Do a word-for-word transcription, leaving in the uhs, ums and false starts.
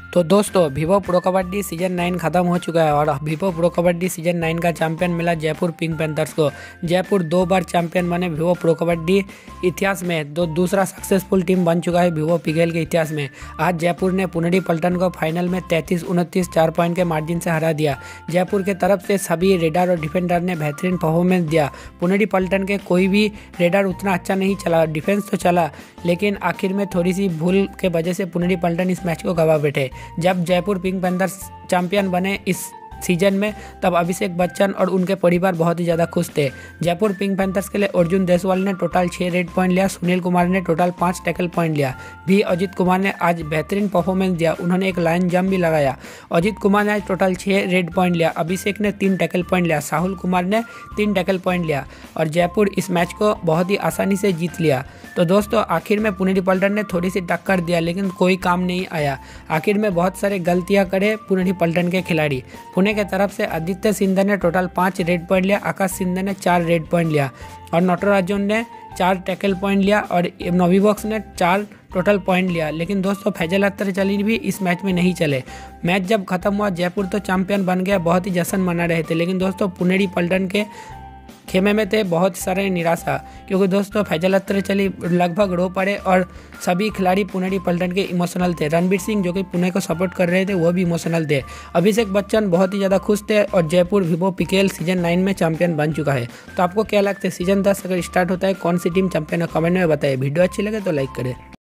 तो दोस्तों Vivo pro kabaddi season nine खत्म हो चुका है और Vivo pro kabaddi season nine का चैंपियन मिला जयपुर पिंक पैंथर्स को। जयपुर दो बार चैंपियन बने वीवो प्रो कबड्डी इतिहास में, दो दूसरा सक्सेसफुल टीम बन चुका है वीवो पीकेएल के इतिहास में। आज जयपुर ने पुनेरी पल्टन को फाइनल में तैंतीस उनतीस चार पॉइंट के मार्जिन से हरा दिया। जयपुर के तरफ से सभी रेडर और डिफेंडर ने बेहतरीन परफॉर्मेंस दिया। पुनेरी पल्टन के कोई भी रेडर उतना अच्छा नहीं चला, डिफेंस तो चला, लेकिन आखिर में थोड़ी सी भूल के वजह से पुनेरी पल्टन इस मैच को गवा बैठे। जब जयपुर पिंक पैंथर्स चैंपियन बने इस सीजन में, तब अभिषेक बच्चन और उनके परिवार बहुत ही ज़्यादा खुश थे। जयपुर पिंक पैंथर्स के लिए अर्जुन देसवाल ने टोटल छः रेड पॉइंट लिया, सुनील कुमार ने टोटल पाँच टैकल पॉइंट लिया। भी अजित कुमार ने आज बेहतरीन परफॉर्मेंस दिया, उन्होंने एक लाइन जंप भी लगाया। अजित कुमार ने आज टोटल छः रेड पॉइंट लिया, अभिषेक ने तीन टैकल पॉइंट लिया, साहुल कुमार ने तीन टैकल पॉइंट लिया और जयपुर इस मैच को बहुत ही आसानी से जीत लिया। तो दोस्तों आखिर में पुनेरी पल्टन ने थोड़ी सी टक्कर दिया, लेकिन कोई काम नहीं आया। आखिर में बहुत सारे गलतियाँ करे पुनेरी पल्टन के खिलाड़ी। पुणे के तरफ से आदित्य सिंधे ने टोटल पाँच रेड पॉइंट लिया, आकाश सिंधे ने चार रेड पॉइंट लिया और नटराजन ने चार टैकल पॉइंट लिया और नोवीबॉक्स ने चार टोटल पॉइंट लिया। लेकिन दोस्तों फैजल अख्तर भी इस मैच में नहीं चले। मैच जब खत्म हुआ जयपुर तो चैंपियन बन गया, बहुत ही जश्न मना रहे थे, लेकिन दोस्तों पुनेरी पल्टन के खेमे में थे बहुत सारे निराशा, क्योंकि दोस्तों फैजल अख्तर लगभग रो पड़े और सभी खिलाड़ी पुनेरी पल्टन के इमोशनल थे। रणवीर सिंह जो कि पुणे को सपोर्ट कर रहे थे वो भी इमोशनल थे। अभिषेक बच्चन बहुत ही ज़्यादा खुश थे और Jaipur Vivo PKL season nine में चैंपियन बन चुका है। तो आपको क्या लगता है सीजन दस अगर स्टार्ट होता है कौन सी टीम चैंपियन है, कमेंट में बताइए। वीडियो अच्छी लगे तो लाइक करें।